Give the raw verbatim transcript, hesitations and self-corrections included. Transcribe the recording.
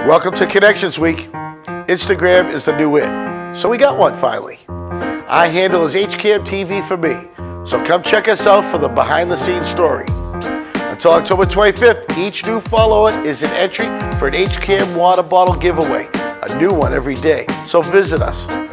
Welcome to Connections Week. Instagram is the new it, so we got one finally. I handle is H Cam T V for me, so come check us out for the behind-the-scenes story. Until October twenty-fifth, each new follower is an entry for an H Cam water bottle giveaway, a new one every day, so visit us.